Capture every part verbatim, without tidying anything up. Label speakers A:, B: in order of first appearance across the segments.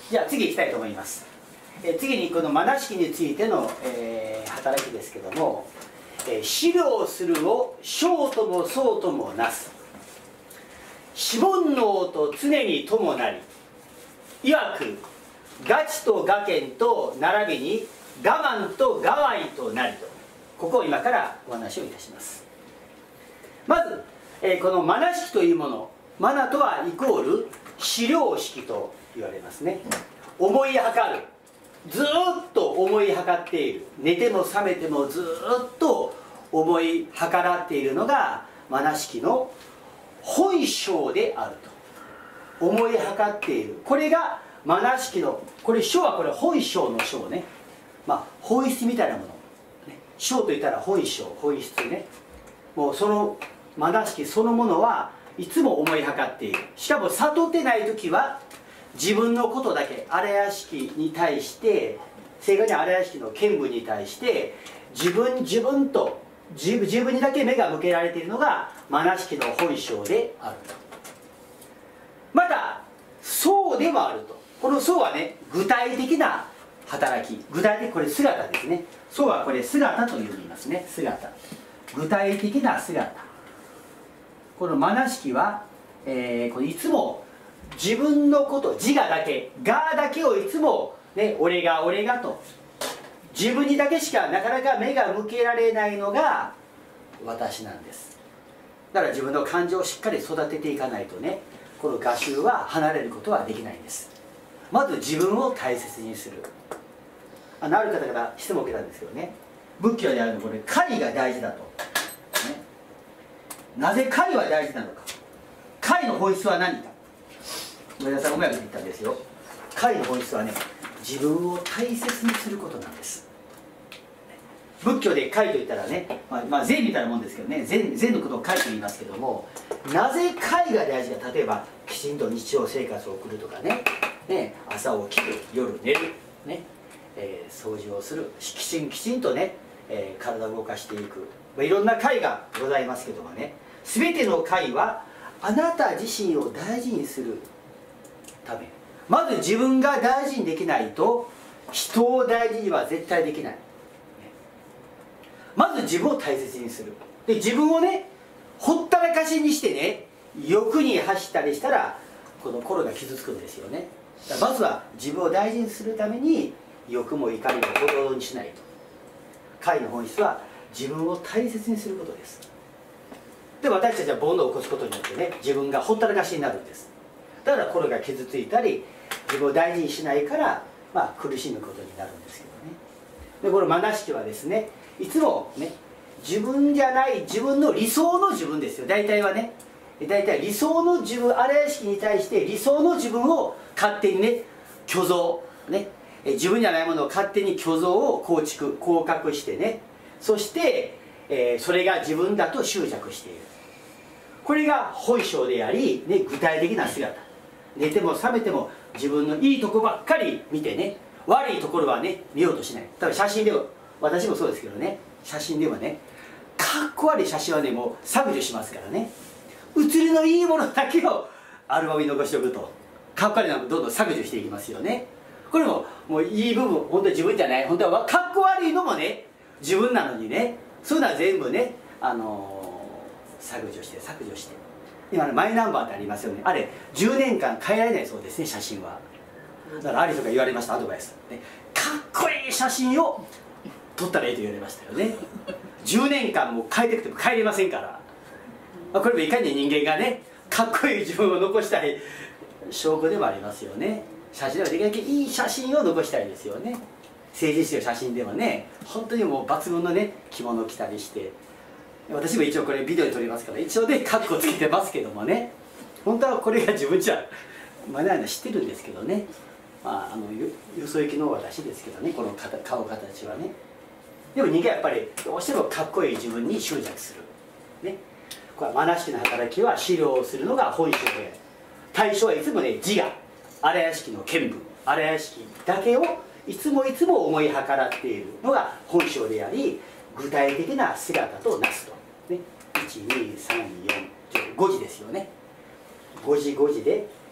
A: じゃあ次いきたいと思います。え次にこの愛しきについての、えー、働きですけども、えー、思慮するを小ともそうともなす、四煩悩と常に共なり、いわく我知と我見と並びに我慢と我愛となりと、ここを今からお話をいたします。まず、えー、この愛しきというもの、マナとはイコール思慮式と言われますね。思い量る、ずーっと思い量っている、寝ても覚めてもずーっと思い計らっているのが愛しきの本性であると。思い量っている、これが愛しきの、これ性はこれ本性の性ね、まあ本質みたいなもの、ね、性といったら本性、本質ね。もうその愛しきそのものはいつも思い量っている。しかも悟ってない時は自分のことだけ、荒屋敷に対して、正確に荒屋敷の見聞に対して自分自分と自分自分にだけ目が向けられているのが愛しきの本性であると。またそうでもあると。このそうはね、具体的な働き、具体的、これ姿ですね。そうはこれ姿という意味ますね。姿、具体的な姿。この愛しきは、えー、これいつも自分のこと、自我だけ、我だけをいつも、ね、俺が俺がと自分にだけしかなかなか目が向けられないのが私なんです。だから自分の感情をしっかり育てていかないとね、この我習は離れることはできないんです。まず自分を大切にする。あのある方から質問を受けたんですけどね、仏教であるのこれ戒が大事だと、ね、なぜ戒は大事なのか。戒の本質は何か。上田さんがうまく言ったんですよ。戒の本質はね、自分を大切にすることなんです。仏教で戒といったらね、まあ、まあ禅みたいなもんですけどね、禅、禅のことを戒と言いますけども、なぜ戒が大事か。例えばきちんと日常生活を送るとかね、ね、朝起きる、夜寝る、ね、えー、掃除をする、きちんきちんとね、えー、体を動かしていく、まあ、いろんな戒がございますけどもね、全ての戒はあなた自身を大事にするため。まず自分が大事にできないと人を大事には絶対できない。まず自分を大切にする。で自分をね、ほったらかしにしてね、欲に走ったりしたらこの心が傷つくんですよね。だからまずは自分を大事にするために欲も怒りも行動にしないと。戒の本質は自分を大切にすることです。で私たちは煩悩を起こすことによってね、自分がほったらかしになるんです。だから心が傷ついたり自分を大事にしないから、まあ、苦しむことになるんですけどね。でこの愛しきはですね、いつもね、自分じゃない自分の理想の自分ですよ。大体はね、大体理想の自分、荒屋敷に対して理想の自分を勝手にね、虚像ね、自分じゃないものを勝手に虚像を構築構築してね、そして、えー、それが自分だと執着している。これが本性であり、ね、具体的な姿。寝ても覚めても自分のいいとこばっかり見てね、悪いところはね見ようとしない。多分写真でも、私もそうですけどね、写真でもね、かっこ悪い写真はねもう削除しますからね、写りのいいものだけをアルバムに残しておくと、かっこ悪いのはどんどん削除していきますよね。これももういい部分、本当に自分じゃない、本当はかっこ悪いのもね自分なのにね、そういうのは全部ね、あのー、削除して削除して、今のマイナンバーってありますよね、あれじゅうねんかん変えられないそうですね、写真は。だからありとか言われました、アドバイス、ね、かっこいい写真を撮ったらいいと言われましたよね。じゅうねんかんも変えてくても変えれませんから、まあ、これもいかに人間がねかっこいい自分を残したい証拠でもありますよね。写真ではできるだけいい写真を残したいですよね。成人式の写真でもね、本当にもう抜群のね着物を着たりして、私も一応これビデオで撮りますから一応でカッコつけてますけどもね、本当はこれが自分じゃまだ知ってるんですけどね、まあ、あの よ, よそ行きの私ですけどね、この顔形はね。でも人間はやっぱりどうしてもかっこいい自分に執着する、ね、これは愛しきの働きは資料をするのが本性で、対象はいつもね自我、荒屋敷の見聞、荒屋敷だけをいつもいつも思い計らっているのが本性であり、具体的な姿となすと、ね、いちにさんよんごじですよね。ごじごじで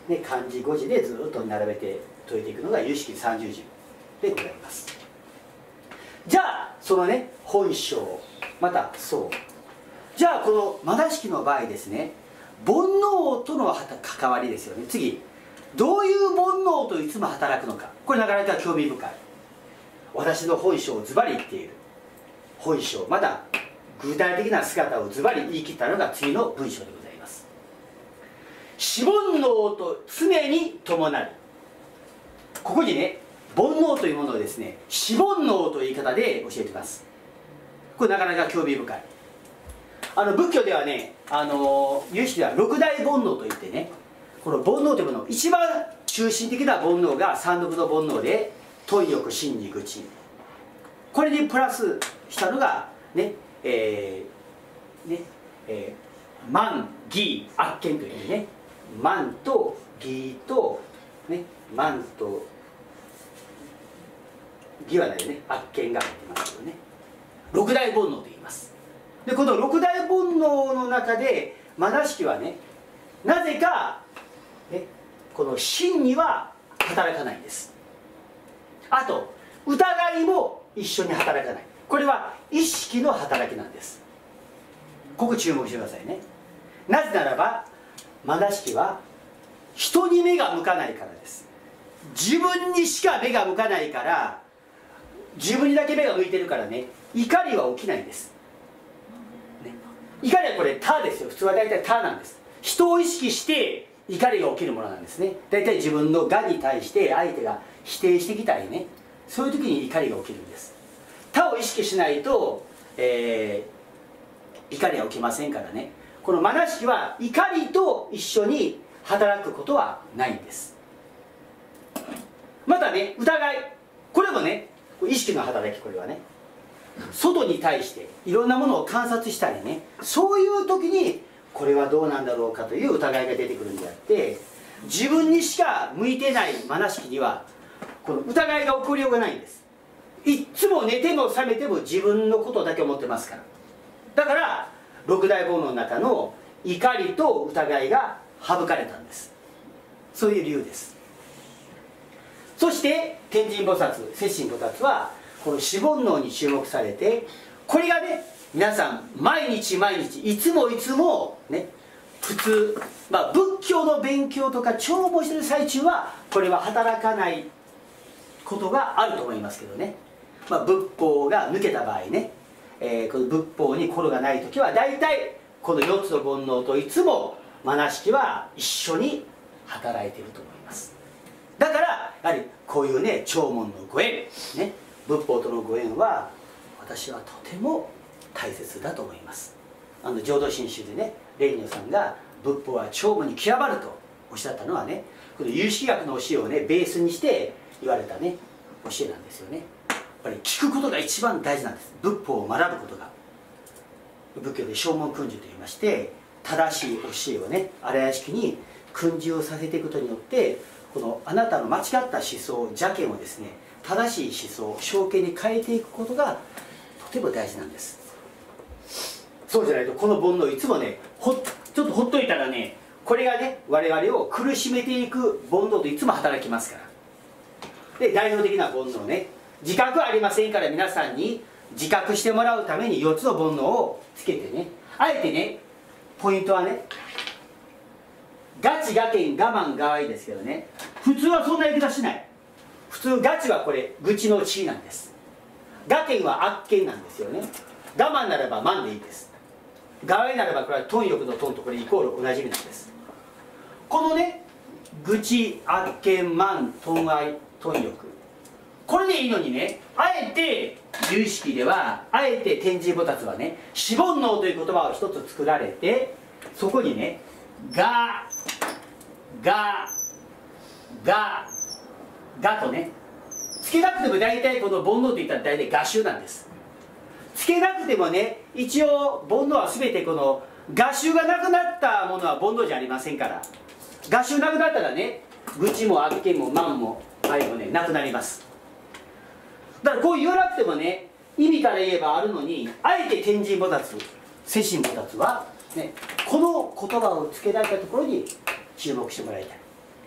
A: ね、漢字語字でずっと並べて解いていくのが有識三十順でございます。じゃあそのね本性またそうじゃあこのまな式の場合ですね、煩悩との関わりですよね。次どういう煩悩といつも働くのか、これなかなか興味深い。私の本性をズバリ言っている本性、まだ具体的な姿をズバリ言い切ったのが次の文章でございます。死煩悩と常に伴う。ここにね煩悩というものをですね死煩悩という言い方で教えています。これなかなか興味深い。あの仏教ではね、あの有識では六大煩悩といってね、この煩悩というもの一番中心的な煩悩が三毒の煩悩で貪欲心理愚痴、これにプラスしたのがねえー、ねえー、慢疑悪見というね、慢と疑とね慢と義はないね、悪見が入ってますけどね、六大煩悩と言います。でこの六大煩悩の中でまな式はね、なぜか、ね、この真には働かないんです。あと疑いも一緒に働かない。これは意識の働きなんです。ここ注目してくださいね。なぜならばまな式は人に目が向かないからです。自分にしか目が向かないから、自分にだけ目が向いてるからね、怒りは起きないんです、ね、怒りはこれ他ですよ。普通は大体他なんです。人を意識して怒りが起きるものなんですね。大体自分の我に対して相手が否定してきたりね、そういう時に怒りが起きるんです。他を意識しないと、えー、怒りは起きませんからね。このまな式は怒りと一緒に働くことはないんです。またね疑い、これもね意識の働き、これはね外に対していろんなものを観察したりね、そういう時にこれはどうなんだろうかという疑いが出てくるんであって、自分にしか向いてないまな式にはこの疑いが起こりようがないんです。いっつも寝ても覚めても自分のことだけ思ってますから。だから六大煩悩の中の怒りと疑いが省かれたんです。そういう理由です。そして天神菩薩、摂心菩薩はこの死煩悩に注目されて、これがね皆さん毎日毎日いつもいつもね普通、まあ、仏教の勉強とか聴聞してる最中はこれは働かないことがあると思いますけどね、まあ、仏法が抜けた場合ね、えー、この仏法に心がない時は大体このよっつの煩悩といつもまな式は一緒に働いていると思います。だからやはりこういうね聴聞のご縁、ね、仏法とのご縁は私はとても大切だと思います。あの浄土真宗でね蓮如さんが仏法は聴聞に極まるとおっしゃったのはね、この有識学の教えをねベースにして言われたね教えなんですよね。やっぱり聞くことが一番大事なんです。仏法を学ぶことが。仏教で正門訓授といいまして、正しい教えをね荒屋敷に訓授をさせていくことによって、このあなたの間違った思想邪見をですね正しい思想正見に変えていくことがとても大事なんです。そうじゃないとこの煩悩いつもねほちょっとほっといたらね、これがね我々を苦しめていく煩悩といつも働きますから。で代表的な煩悩ね、自覚はありませんから皆さんに自覚してもらうためによっつの煩悩をつけてね、あえてねポイントはねガチ我見我慢我愛ですけどね、普通はそんな言い方しない。普通ガチはこれ愚痴の知なんです。我見は悪見なんですよね。我慢ならば慢でいいです。我愛ならばこれは貪欲の貪とこれイコール同じ意味なんです。このね愚痴悪見慢貪愛貪欲、これでいいのにね、あえて有識ではあえて天神菩薩はね死煩悩という言葉を一つ作られて、そこにねががががとねつけなくても大体この煩悩といったら大体画集なんです。つけなくてもね一応煩悩は全てこの画集がなくなったものは煩悩じゃありませんから、画集なくなったらね愚痴も悪見も慢も愛もねなくなります。だからこう言わなくてもね意味から言えばあるのに、あえて天神菩薩摂心菩薩は、ね、この言葉をつけられたところに注目してもらいたい。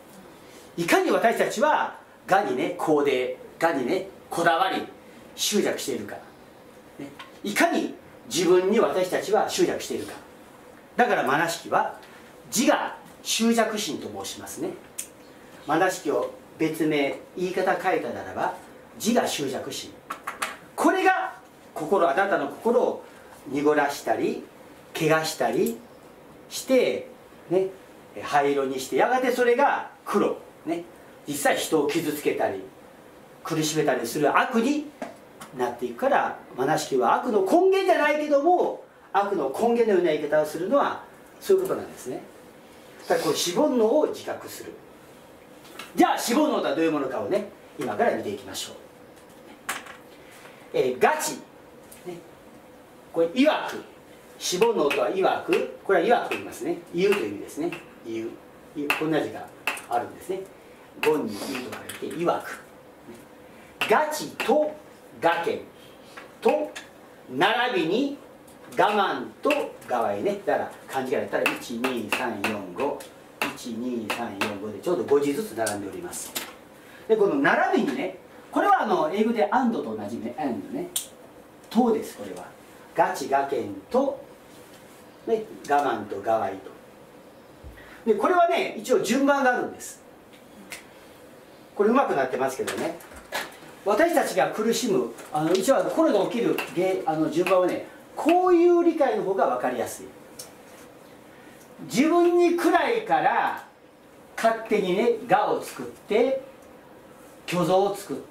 A: いかに私たちは我にね肯定、我にねこだわり執着しているか、ね、いかに自分に私たちは執着しているか。だから愛しきは自我執着心と申しますね。愛しきを別名言い方変えたならば自我執着心、これが心、あなたの心を濁らしたり怪我したりしてね、灰色にして、やがてそれが黒ね、実際人を傷つけたり苦しめたりする悪になっていくから、愛しきは悪の根源じゃないけども悪の根源のような言い方をするのはそういうことなんですね。だからこれ死煩悩を自覚する。じゃあ死煩悩とはどういうものかをね今から見ていきましょう。えー、ガチ、ね、これいわく、死煩悩とはいわく、これはいわくと言いますね。言うという意味ですね。言う、言う、こんな字があるんですね。言に言うと書いていわく。ガチと我見と並びに我慢と我愛ね。だから漢字からやったらいちにさんよんご、いちにさんよんごでちょうどごじずつ並んでおります。でこの並びにね、これはあの英語で and と同じね、and ね、とです。これはガチ我見と、ね、我慢と我愛と。でこれはね一応順番があるんです。これうまくなってますけどね、私たちが苦しむあの一応これが起きるあの順番はね、こういう理解の方が分かりやすい。自分に暗いから勝手にね我を作って虚像を作って、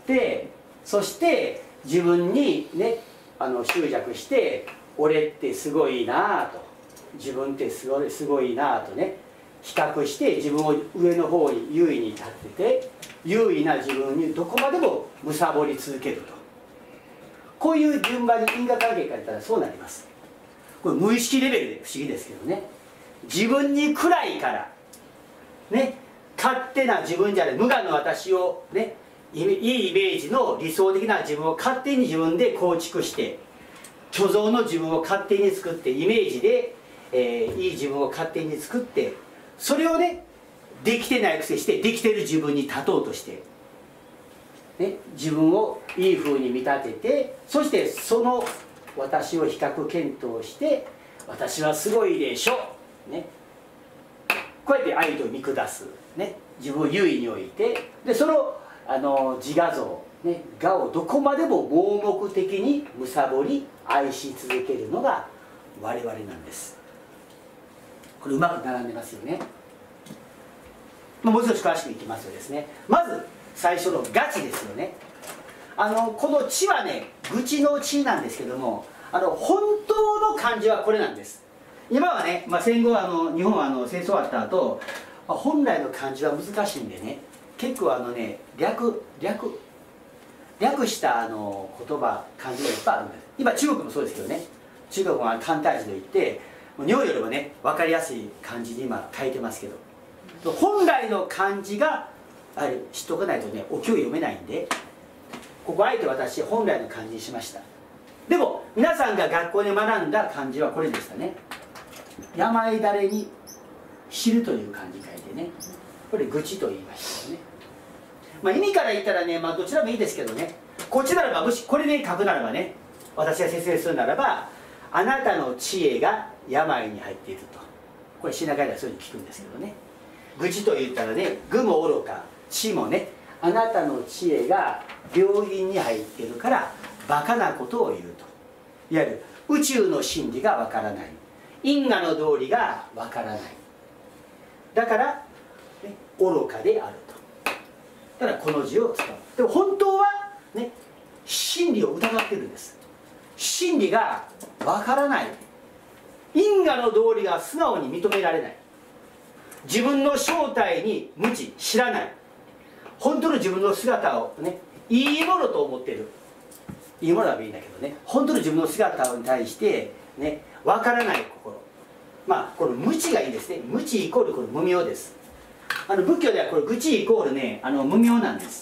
A: そして自分にねあの執着して、俺ってすごいなぁと、自分ってすごいすごいなぁとね比較して自分を上の方に優位に立ってて、優位な自分にどこまでも貪り続けると、こういう順番に因果関係から言ったらそうなります。これ無意識レベルで不思議ですけどね、自分に暗いからね、勝手な自分じゃない、無我の私をね、いいイメージの理想的な自分を勝手に自分で構築して、虚像の自分を勝手に作って、イメージで、えー、いい自分を勝手に作って、それをねできてないくせしてできてる自分に立とうとして、ね、自分をいい風に見立てて、そしてその私を比較検討して、私はすごいでしょ、ね、こうやって愛と見下す、ね、自分を優位に置いて、でそのあの自我像、ね、我をどこまでも盲目的に貪り愛し続けるのが我々なんです。これうまく並んでますよね。もう少し詳しくいきますとですね、まず最初のガチですよね。あのこの地はね愚痴の地なんですけども、あの本当の漢字はこれなんです。今はね、まあ、戦後あの日本はあの戦争終わった後、まあ、本来の漢字は難しいんでね、結構あのね略略略したあの言葉漢字がいっぱいあるんです。今中国もそうですけどね、中国は簡体字といって日本よりもね分かりやすい漢字に今書いてますけど、本来の漢字があれ知っとかないとねお経読めないんで、ここあえて私本来の漢字にしました。でも皆さんが学校で学んだ漢字はこれでしたね。病だれに知るという漢字書いてね、これ愚痴と言いましたよね。まあ意味から言ったらね、まあどちらもいいですけどね、こっちならば、もしこれで書くならばね、私が説明するならば、あなたの知恵が病に入っていると、これ詩中ではそういうふうに聞くんですけどね。愚痴と言ったらね、愚も愚か知もね、あなたの知恵が病院に入っているからバカなことを言うと、いわゆる宇宙の真理がわからない、因果の道理がわからない、だから、ね、愚かであると。だからこの字を使う。でも本当はね、真理を疑ってるんです。真理がわからない、因果の道理が素直に認められない、自分の正体に無知、知らない、本当の自分の姿をねいいものと思っている、いいものはいいんだけどね、本当の自分の姿に対してねわからない心、まあこの無知がいいですね。無知イコールこれ無明です。あの仏教ではこれ愚痴イコールね、あの無明なんです。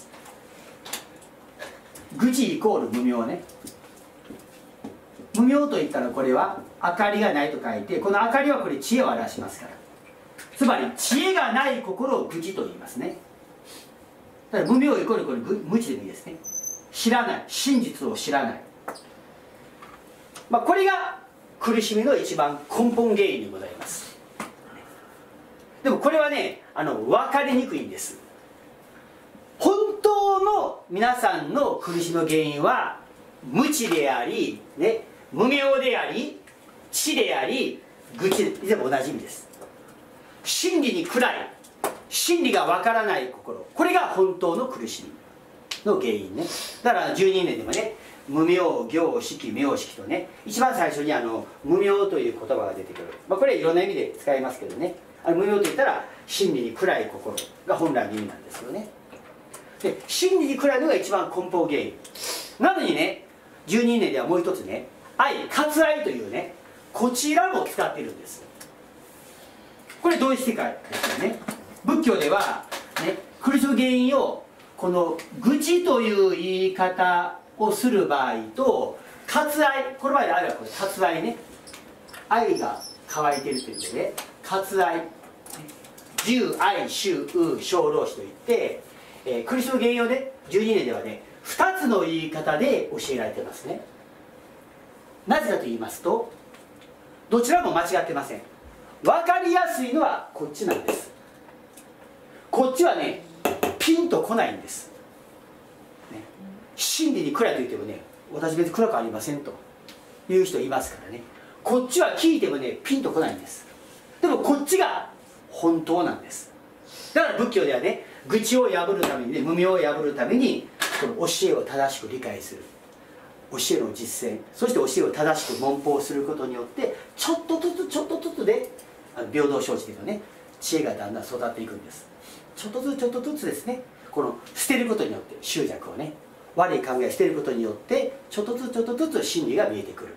A: 愚痴イコール無明ね。無明といったらこれは明かりがないと書いて、この明かりはこれ知恵を表しますから、つまり知恵がない心を愚痴と言いますね。 だから無明イコールこれ無知でもいいですね。知らない、真実を知らない、まあ、これが苦しみの一番根本原因でございます。でもこれはね、あの分かりにくいんです。本当の皆さんの苦しみの原因は無知であり、ね、無明であり、知であり、愚痴でも同じ意味です。真理に暗い、真理が分からない心、これが本当の苦しみの原因ね。だからじゅうにねんでもね、無明、行、識、明識とね、一番最初にあの無明という言葉が出てくる、まあ、これはいろんな意味で使いますけどね、あの無明といったら真理に暗い心が本来の意味なんですよね。で、真理に暗いのが一番根本原因なのにね、じゅうにねんではもう一つね、愛、割愛というね、こちらも使っているんです。これ同一世界ですよね。仏教では、ね、苦しむ原因をこの愚痴という言い方をする場合と割愛、この場合で愛はこれ割愛ね、愛が乾いているということで割愛、十愛衆小老子といって、えー、苦しむ原因をねじゅうにねんではねふたつの言い方で教えられてますね。なぜかと言いますと、どちらも間違ってません。分かりやすいのはこっちなんです。こっちはねピンとこないんです、ね、真理に暗いと言ってもね、私別に暗くありませんという人いますからね。こっちは聞いてもねピンとこないんです。でもこっちが本当なんです。だから仏教ではね、愚痴を破るためにね、無明を破るためにこの教えを正しく理解する、教えの実践、そして教えを正しく問法することによってちょっとずつちょっとずつで、あの平等承知というのね、知恵がだんだん育っていくんです。ちょっとずつちょっとずつですね、この捨てることによって執着をね、悪い考えを捨てることによってちょっとずつちょっとずつ真理が見えてくる。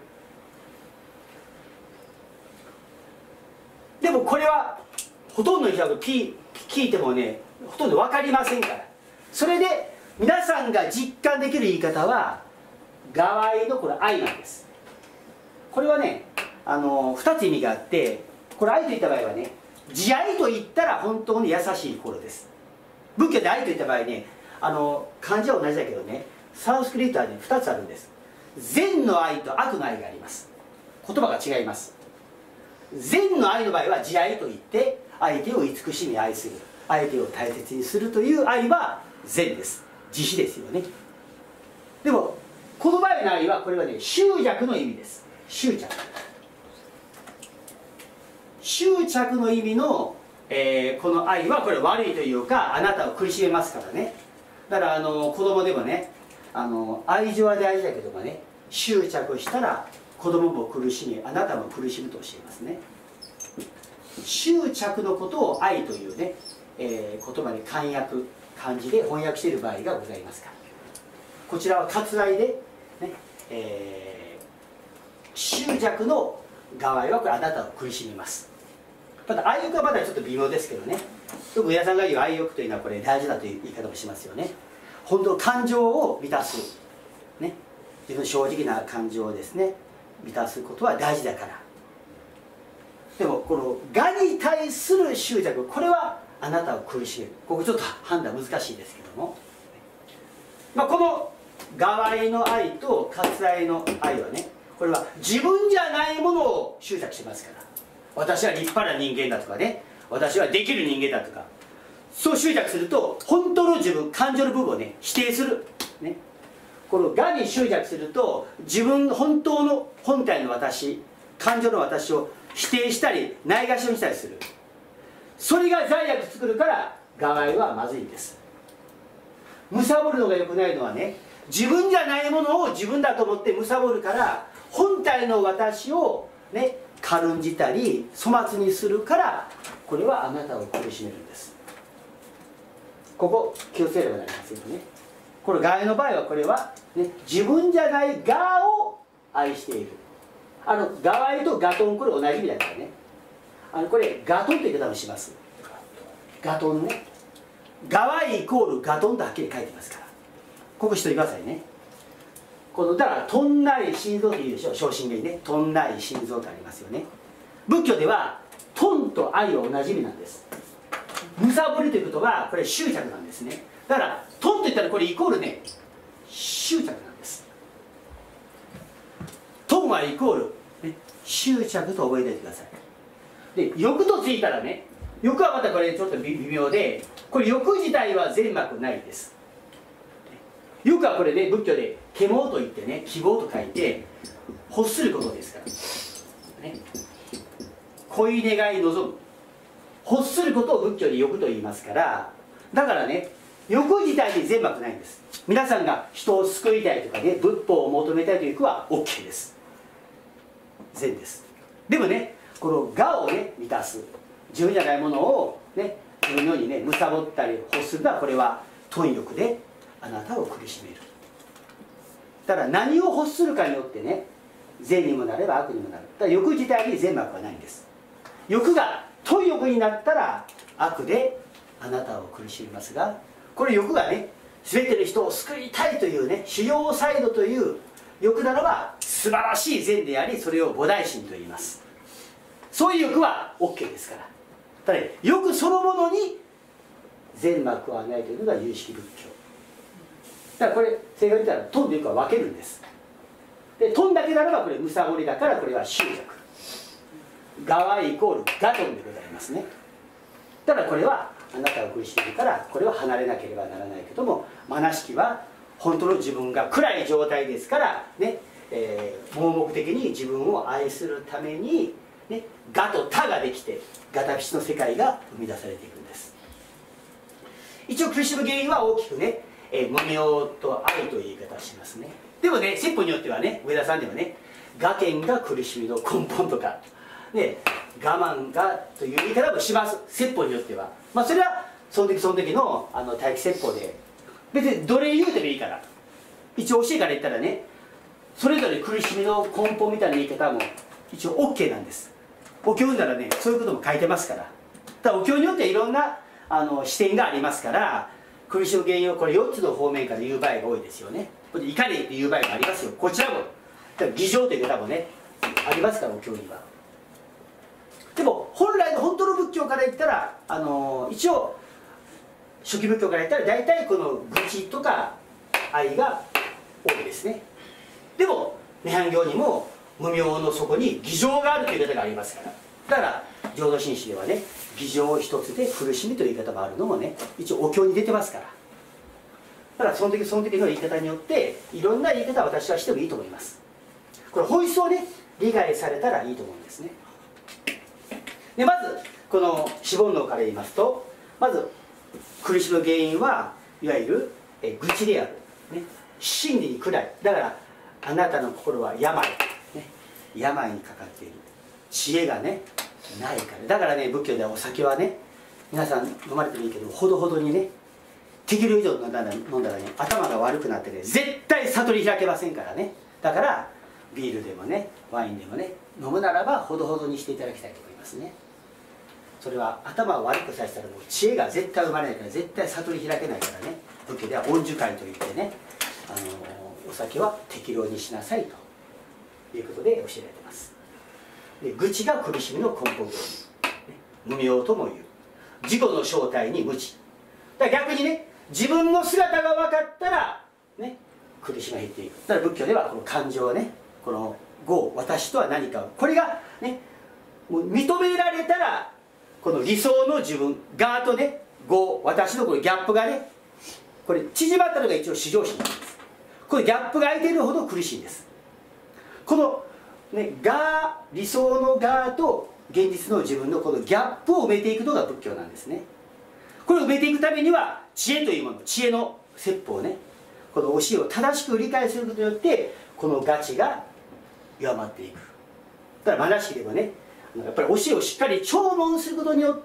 A: でもこれはほとんどの人が聞いてもねほとんど分かりませんから、それで皆さんが実感できる言い方は我愛のこれ愛なんです。これはね、あのふたつ意味があって、これ愛といった場合はね、慈愛と言ったら本当に優しい心です。仏教で愛といった場合ね、あの漢字は同じだけどね、サンスクリットはねふたつあるんです。善の愛と悪の愛があります。言葉が違います。善の愛の場合は慈愛といって、相手を慈しみ愛する、相手を大切にするという愛は善です。慈悲ですよね。でもこの場合の愛はこれはね執着の意味です。執着執着の意味の、えー、この愛はこれ悪いというか、あなたを苦しめますからね。だからあの子供でもね、あの愛情は大事だけどもね、執着したら子供も苦しみ、あなたも苦しむと教えますね。執着のことを愛というね、えー、言葉に漢訳、漢字で翻訳している場合がございますから、こちらは割愛で、ねえー、執着の我愛はこれあなたを苦しみます。ただ愛欲はまだちょっと微妙ですけどね、よく皆さんが言う愛欲というのはこれ大事だという言い方もしますよね。本当の感情を満たす、ね、自分の正直な感情をですね満たすことは大事だから。でもこの我に対する執着、これはあなたを苦しめる。ここちょっと判断難しいですけども、まあ、この我愛の愛と割愛の愛はね、これは自分じゃないものを執着しますから、私は立派な人間だとかね、私はできる人間だとか、そう執着すると本当の自分、感情の部分をね否定する、ね、この我に執着すると自分本当の本体の私、感情の私を否定したりないがしろにしたりする。それが罪悪作るから我愛はまずいんです。貪るのが良くないのはね、自分じゃないものを自分だと思って貪るから、本体の私をね軽んじたり粗末にするから、これはあなたを苦しめるんです。ここ気をつければなりませんよね。この我愛の場合はこれは、ね、自分じゃない我を愛している。あの我愛と我頓、これ同じ意味だからね、あのこれ我頓という言い方をします。我頓ね、我愛イコール我頓とはっきり書いてますから、ここ知っておいてくださいね。このだからとんない心臓って言うでしょ、小心経にね、とんない心臓ってありますよね。仏教ではとんと愛は同じ意味なんです。 むさぼりということはこれ執着なんですね。だからトンと言ったらこれイコールね執着なんです。トンはイコール、ね、執着と覚えておいてください。で欲とついたらね、欲はまたこれちょっと微妙で、これ欲自体は善悪ないです。欲はこれね、仏教で希望といってね、希望と書いて欲することですから、ね、恋願い望む、欲することを仏教で欲と言いますから、だからね、欲自体に善悪ないんです。皆さんが人を救いたいとかね、仏法を求めたいという欲は OK です。善です。でもね、この我をね満たす、自分じゃないものをね自分のようにね貪ったり欲するのは、これは貪欲であなたを苦しめる。だから何を欲するかによってね、善にもなれば悪にもなる。だから欲自体に善悪はないんです。欲が貪欲になったら悪であなたを苦しみますが、これ欲がね全ての人を救いたいというね主要サイドという欲ならば素晴らしい善であり、それを菩提心と言います。そういう欲は OK ですから。ただね、欲そのものに善悪はないというのが有識仏教だから。これ正確に言ったらトンと欲は分けるんです。でトンだけならばこれむさぼりだから、これは執着、我はイコール我トンでございますね。ただこれはあなたを苦しめるから、これは離れなければならないけども、愛しきは本当の自分が暗い状態ですからね、えー、盲目的に自分を愛するために、ね、我と他ができてガタピシの世界が生み出されていくんです。一応苦しむ原因は大きくね、えー、無明と愛という言い方をしますね。でもね、説法によってはね、上田さんではね、我見が苦しみの根本とか、ね、我慢がという言い方もします、説法によっては。まあそれはその時その時のあの待機説法で、別にどれ言うてもいいから、一応教えから言ったらね、それぞれ苦しみの根本みたいな言い方も一応 OK なんです。お経ならね、そういうことも書いてますから。だからお経によってはいろんなあの視点がありますから、苦しむ原因をこれよっつの方面から言う場合が多いですよね。これいかにっていう場合もありますよ。こちらもだから偽情という方もねありますから、お経には。でも本来の本当の仏教から言ったら、あの一応初期仏教から言ったら大体この愚痴とか愛が多いですね。でも涅槃経にも無明の底に偽情があるという言い方がありますから。だから浄土真宗ではね、偽情一つで苦しみという言い方もあるのもね、一応お経に出てますから。だからその時その時の言い方によっていろんな言い方は私はしてもいいと思います。これ本質をね理解されたらいいと思うんですね。でまずこの四煩悩から言いますと、まず苦しむ原因はいわゆるえ愚痴である、ね、真理に暗い。だからあなたの心は病、ね、病にかかっている。知恵がねないから。だからね、仏教ではお酒はね、皆さん飲まれてもいいけどほどほどにね、適量以上飲んだら、飲んだらね頭が悪くなってね、絶対悟り開けませんからね。だからビールでもねワインでもね飲むならばほどほどにしていただきたいと思いますね。それは頭を悪くさせたらもう知恵が絶対生まれないから、絶対悟り開けないからね。仏教では恩樹会といってね、あのお酒は適量にしなさいということで教えられています。で愚痴が苦しみの根本原因、ね、無明ともいう自己の正体に無知。だから逆にね、自分の姿が分かったらね苦しみが減っていく。だから仏教ではこの感情をね、この業、私とは何かを、これがねもう認められたら、この理想の自分側とね業、私のこのギャップがね、これ縮まったのが一応至上心なんです。これギャップが空いているほど苦しいんです。このね側、理想の側と現実の自分のこのギャップを埋めていくのが仏教なんですね。これを埋めていくためには知恵というもの、知恵の説法をね、この教えを正しく理解することによってこのガチが弱まっていく。だから愛しきでもね、やっぱり教えをしっかり聴聞することによって、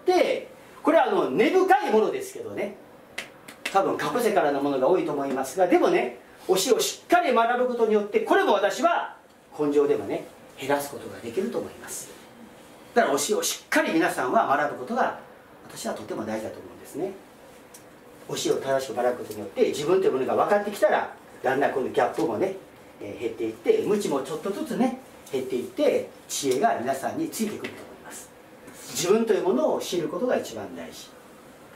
A: これはあの根深いものですけどね、多分過去世からのものが多いと思いますが、でもね教えをしっかり学ぶことによって、これも私は根性でもね減らすことができると思います。だから教えをしっかり皆さんは学ぶことが私はとても大事だと思うんですね。教えを正しく学ぶことによって自分というものが分かってきたら、だんだんこのギャップもね、えー、減っていって、無知もちょっとずつね減っていって、知恵が皆さんについてくると思います。自分というものを知ることが一番大事。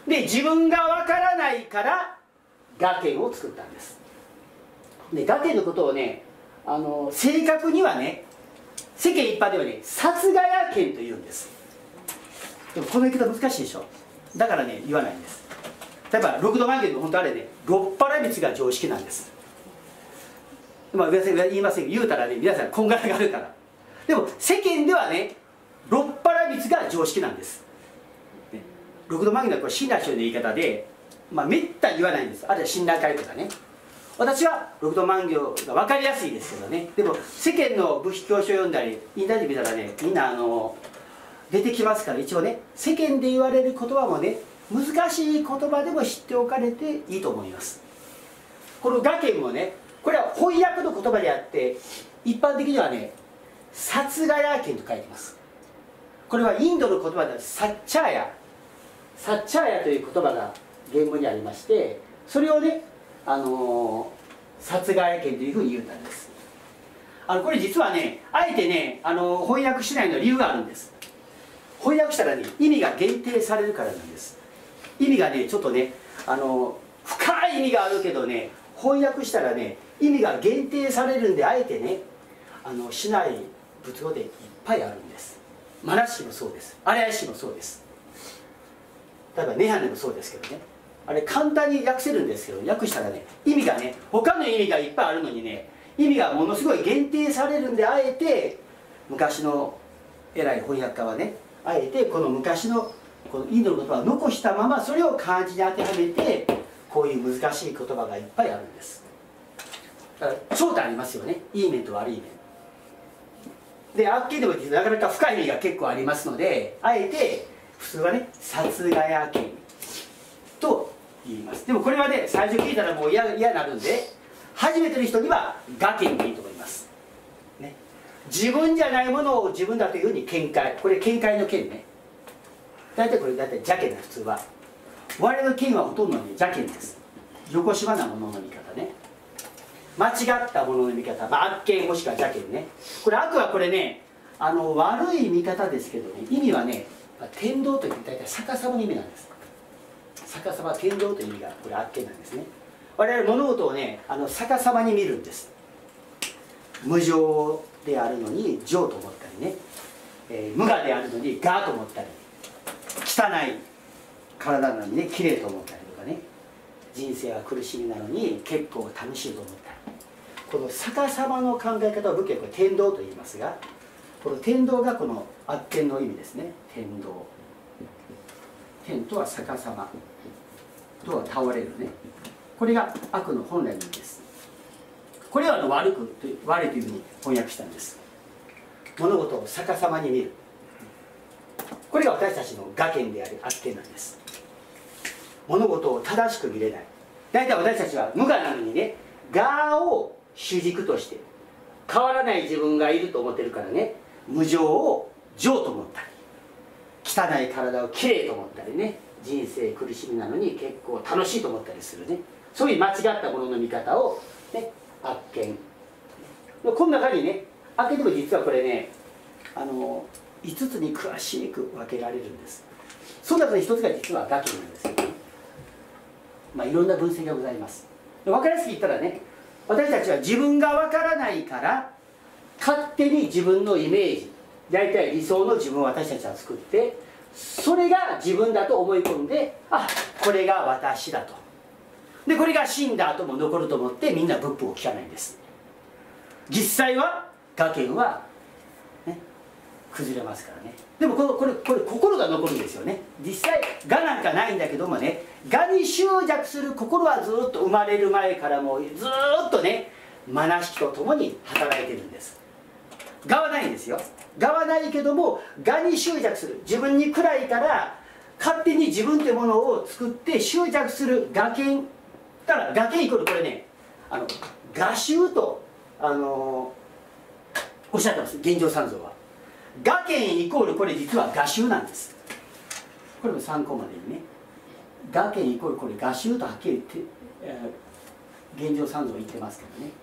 A: で自分がわからないから我見を作ったんです。で我見のことをね、あの正確にはね、世間一般ではね殺害見というんです。でもこの言い方難しいでしょ。だからね言わないんです。例えば六度万行の本当あれね、ろっぱらみつが常識なんです。まあ言いませんけど、言うたらね皆さんこんがらがるから。でも世間ではねろっぱらみつが常識なんです、ね、六度万行のこれ親鸞聖の言い方で、まあめったに言わないんです。あるいは親鸞会とかね、私は六度万行が分かりやすいですけどね。でも世間の仏教書を読んだりインターネット見たらね、みんなあの出てきますから、一応ね世間で言われる言葉もね難しい言葉でも知っておかれていいと思います。この我見もね、これは翻訳の言葉であって一般的にはね殺害見と書いてます。これはインドの言葉でサッチャーヤサッチャーヤという言葉が原文にありまして、それをね、あのー、殺害見というふうに言ったんです。あのこれ実はねあえてね、あのー、翻訳しないの理由があるんです。翻訳したらね意味が限定されるからなんです。意味がねちょっとね、あのー、深い意味があるけどね、翻訳したらね意味が限定されるんで、あえてねあのしない仏語でいっぱいあるんです。マナシもそうです。アラヤシもそうです。例えばネハネもそうですけどね、あれ簡単に訳せるんですけど、訳したらね意味がね他の意味がいっぱいあるのにね、意味がものすごい限定されるんで、あえて昔の偉い翻訳家はねあえてこの昔のこのインドの言葉を残したまま、それを漢字に当てはめてこういう難しい言葉がいっぱいあるんです。だから長短ありますよね、いい面と悪い面で。悪見でもなかなか深い意味が結構ありますので、あえて普通はね殺害見と言います。でもこれはね最初聞いたらもう嫌になるんで、初めての人には我見でいいと思います、ね、自分じゃないものを自分だというふうに見解、これ見解の見ね、大体これ大体邪見な、普通は我々の見はほとんどね邪見です。横島なものの見方ね、間違ったものの見方、まあ、悪見もしくは邪見ね。これ悪はこれね、あの悪い見方ですけどね、意味はね天道といって大体逆さまの意味なんです。逆さま、天道という意味がこれ悪見なんですね。我々物事をねあの逆さまに見るんです。無常であるのに常と思ったりね、えー、無我であるのに我と思ったり、汚い体なのにね綺麗と思ったりとかね、人生は苦しみなのに結構楽しいと思ったり、この逆さまの考え方を仏教はこれ天道と言いますが、この天道がこの悪見の意味ですね。天道、天とは逆さま、とは倒れるね、これが悪の本来の意味です。これはあの悪く悪いというふうに翻訳したんです。物事を逆さまに見る、これが私たちの我見である悪見なんです。物事を正しく見れない。大体私たちは無我なのにね、我を主軸として変わらない自分がいると思ってるからね、無常を常と思ったり、汚い体をきれいと思ったりね、人生苦しみなのに結構楽しいと思ったりするね、そういう間違ったものの見方を、ね、悪見。この中にね、悪見でも実はこれね、あのいつつに詳しく分けられるんです。その中の一つが実は我見なんですよね。まあいろんな分析がございます。分かりやすく言ったらね、私たちは自分が分からないから勝手に自分のイメージ、大体理想の自分を私たちは作って、それが自分だと思い込んで、あ、これが私だと。でこれが死んだ後も残ると思ってみんな仏法を聞かないんです。実際は我見は、ね、崩れますからね。でもこのこれこれ心が残るんですよね。実際我なんかないんだけどもね、我に執着する心はずっと生まれる前からもうずっとね、愛しきとともに働いてるんです。我はないんですよ。我はないけども我に執着する、自分に暗いから勝手に自分というものを作って執着する我見。だから我見イコールこれね、あの我執とあのおっしゃってます、玄奘三蔵は。我見イコールこれ実は我執なんです。これも参考までにね、我見イコールこれ我執とはっきり言って、えー、玄奘三蔵言ってますけどね、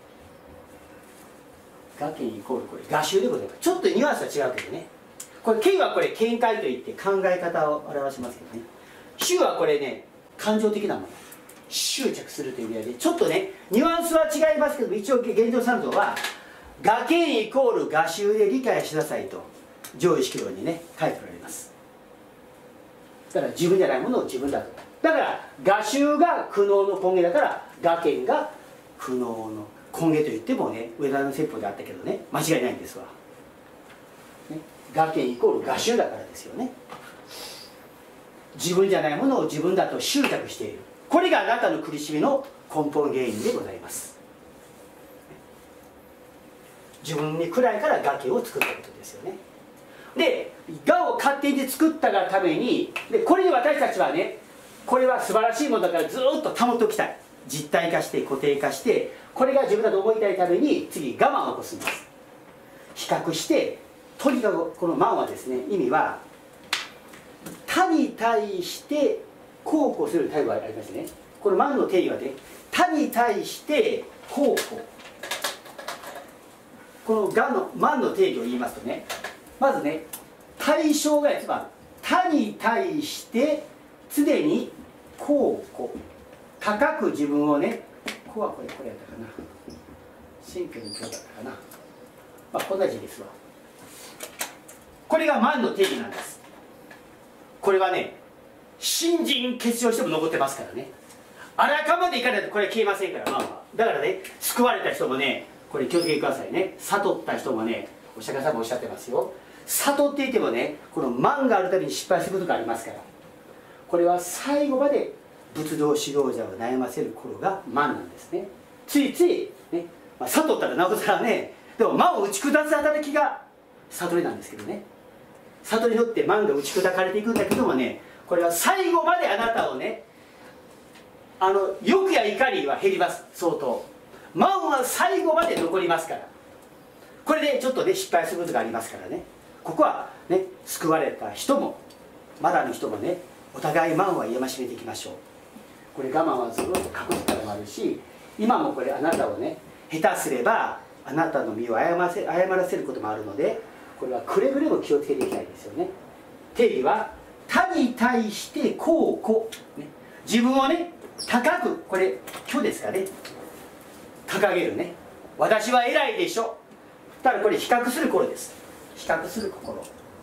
A: 我見イコールこれ我執でございます。ちょっとニュアンスは違うけどね、これ見はこれ見解といって考え方を表しますけどね、 執はこれね、感情的なもの、執着するという意味合いで、ちょっとねニュアンスは違いますけど、一応現状三蔵は我見イコール我執で理解しなさいと上位式論にね書いておられます。だから自分じゃないものを自分だと。だから我執が苦悩の根源だから我見が苦悩の根源と言ってもね、上田の説法であったけどね、間違いないんですわ、ね、我見イコール我執だからですよね。自分じゃないものを自分だと執着している、これがあなたの苦しみの根本原因でございます。自分に暗いから我見を作ったことですよね。で我を勝手に作ったがために、でこれに私たちはね、これは素晴らしいものだからずっと保っておきたい、実体化して固定化して、これが自分だと思いたいために次我慢を起こすんです。比較して、とにかくこの慢はですね、意味は他に対して孝行する態度がありますね。この慢の定義はね、他に対して孝行、この我の慢の定義を言いますとね、まずね、対象が一番、他に対して常に孝行、高く自分をね、ここはこれこれやったかな、選挙の今日だったかな、まあこんな字ですわ。これが慢の定義なんです。これはね、信心欠如しても残ってますからね。あらかまでいかないとこれ消えませんから、慢は。だからね、救われた人もね、これ気をつけてくださいね。悟った人もね、お釈迦様おっしゃってますよ。悟っていてもね、この慢があるたびに失敗することがありますから、これは最後まで仏道指導者を悩ませる頃が慢なんですね。ついつい、ね、まあ、悟ったらなおさらね、でも慢を打ち砕く働きが悟りなんですけどね。悟りによって慢が打ち砕かれていくんだけどもね、これは最後まであなたをね、あの欲や怒りは減ります、相当。慢は最後まで残りますから、これでちょっとね失敗することがありますからね、ここはね、救われた人もまだの人もね、お互い慢は戒めていきましょう。これ我慢はずっと隠すからもあるし、今もこれあなたをね、下手すればあなたの身を誤らせ、誤らせることもあるので、これはくれぐれも気をつけていきたいですよね。定義は他に対して孝行、ね、自分をね高く、これ虚ですかね、掲げるね、私は偉いでしょ、ただこれ比較する頃です。比較する心、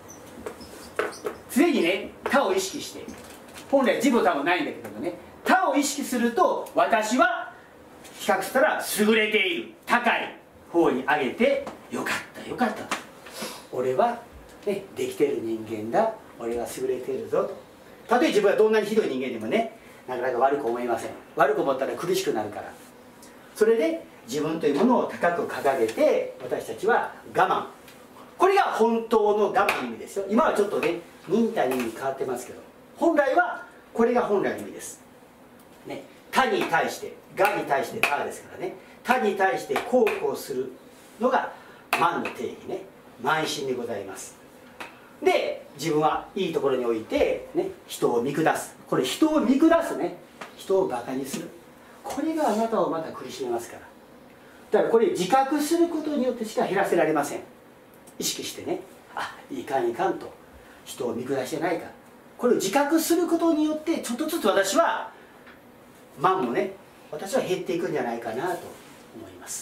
A: 常にね他を意識して、本来自分他もないんだけどもね、他を意識すると、私は比較したら優れている、高い方に上げて、よかったよかったと、俺は、ね、できてる人間だ、俺は優れているぞと。たとえ自分がどんなにひどい人間でもね、なかなか悪く思いません。悪く思ったら苦しくなるから。それで自分というものを高く掲げて、私たちは我慢、これが本当の我慢の意味ですよ。今はちょっとね忍耐の意味に変わってますけど、本来はこれが本来の意味です、ね、他に対して、我に対して他ですからね、他に対して孝行するのが慢の定義ね、慢心でございます。で自分はいいところにおいて、ね、人を見下す、これ人を見下すね、人をバカにする、これがあなたをまた苦しめますから。だからこれ自覚することによってしか減らせられません。意識してね、あ、いかんいかんと、人を見下してないか、これを自覚することによって、ちょっとずつ私は慢もね、私は減っていくんじゃないかなと思います。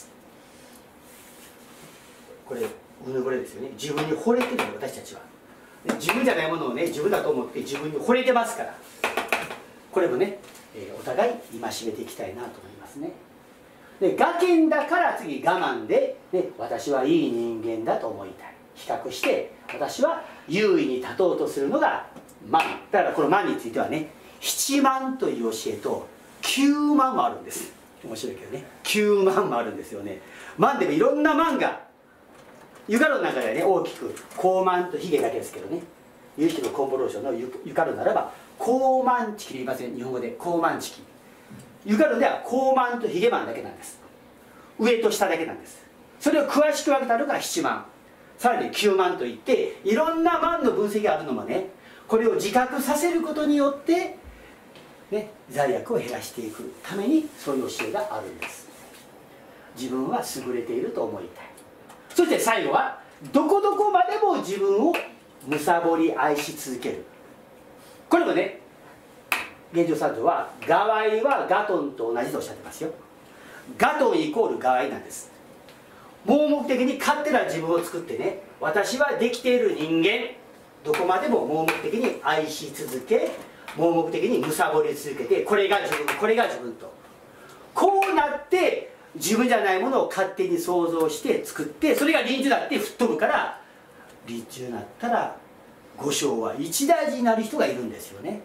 A: これうぬぼれですよね。自分に惚れてる、私たちは自分じゃないものをね、自分だと思って自分に惚れてますから、これもね、えー、お互い戒めていきたいなと思いますね。で我見だから次我慢で、ね、私はいい人間だと思いたい、比較して私は優位に立とうとするのが慢。だからこの慢についてはね、七慢という教えと九慢もあるんです。面白いけどね、九慢もあるんですよね。慢でもいろんな慢が、ゆか論の中ではね、大きく高慢とヒゲだけですけどね、有機のコンボローションのゆか論ならば高慢チキで言いません、日本語で高慢チキ。ゆか論では高慢とヒゲ慢だけなんです。上と下だけなんです。それを詳しく分けたのが七慢、さらに九慢といって、いろんな慢の分析があるのもね、これを自覚させることによって、ね、罪悪を減らしていくためにそういう教えがあるんです。自分は優れていると思いたい。そして最後はどこどこまでも自分を貪り愛し続ける。これもね、 現状三条はガワイはガトンと同じとおっしゃってますよ。ガトンイコールガワイなんです。盲目的に勝手な自分を作ってね、私はできている人間、どこまでも盲目的に愛し続け、盲目的に貪り続けて、これが自分、これが自分と、こうなって自分じゃないものを勝手に想像して作って、それが臨終だって吹っ飛ぶから、臨終になったら五章は一大事になる人がいるんですよね。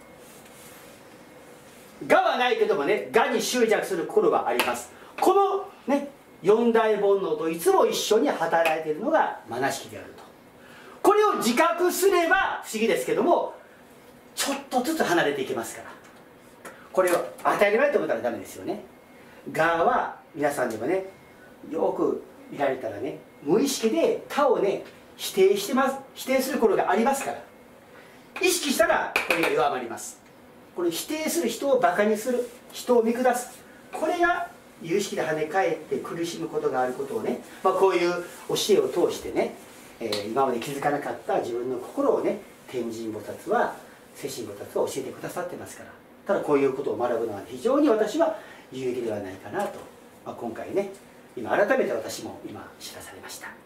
A: 我はないけどもね、我に執着する心があります。このね、四大煩悩といつも一緒に働いているのが愛しきであると。これを自覚すれば不思議ですけども、ちょっとずつ離れていけますから、これを当たり前と思ったらダメですよね。我は皆さんでもね、よく見られたらね、無意識で他をね否定してます、否定する頃がありますから、意識したらこれが弱まります。これ否定する、人をバカにする、人を見下す、これが有意識で跳ね返って苦しむことがあることをね、まあ、こういう教えを通してね、えー、今まで気づかなかった自分の心をね、天神菩薩は、世親菩薩は教えてくださってますから、ただこういうことを学ぶのは非常に私は有益ではないかなと、まあ、今回ね、今改めて私も今知らされました。